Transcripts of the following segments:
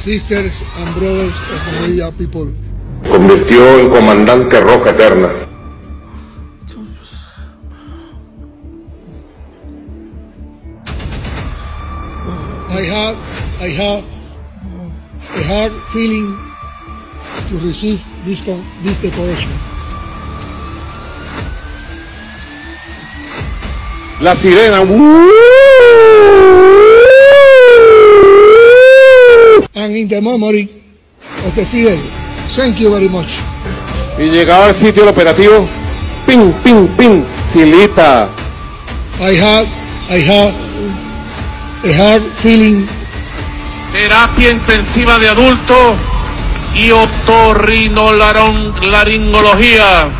sisters and brothers of Media people. Convirtió en comandante Roca Eterna. I have a hard feeling to receive this decoration. La sirena. And in the memory of the Fidel. Thank you very much. Y llegaba al sitio del operativo. Ping, ping, ping. Silita. I have a hard feeling. Terapia intensiva de adultos y otorrinolaringología.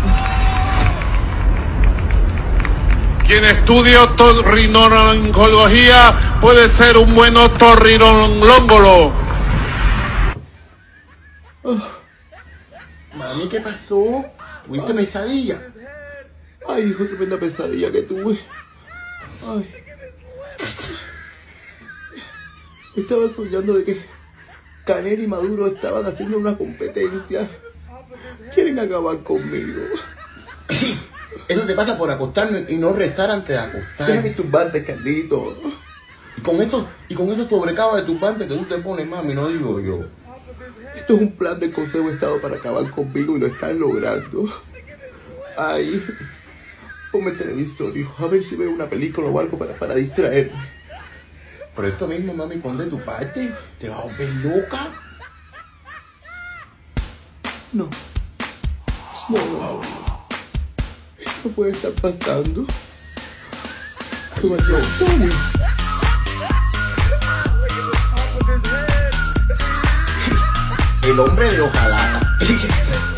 Quien estudia otorrinolaringología puede ser un buen otorrinolóngolo. Mami, ¿qué pasó? ¿Tuviste pesadilla? Ay, hijo, tremenda pesadilla que tuve. Ay. Estaba soñando de que Canel y Maduro estaban haciendo una competencia. Quieren acabar conmigo. Eso te pasa por acostarme y no rezar antes de acostar. Deja mis turbantes, Carlito. Y con esos sobrecados de turbantes que tú te pones, mami, no digo yo. Esto es un plan del Consejo de Estado para acabar conmigo y lo están logrando. Ay, ponme el televisor, hijo, a ver si veo una película o algo para distraerme. Pero esto mismo, mami, pon de tu parte. ¿Te vas a volver loca? No. No. Esto puede estar pasando. El hombre de hojalata.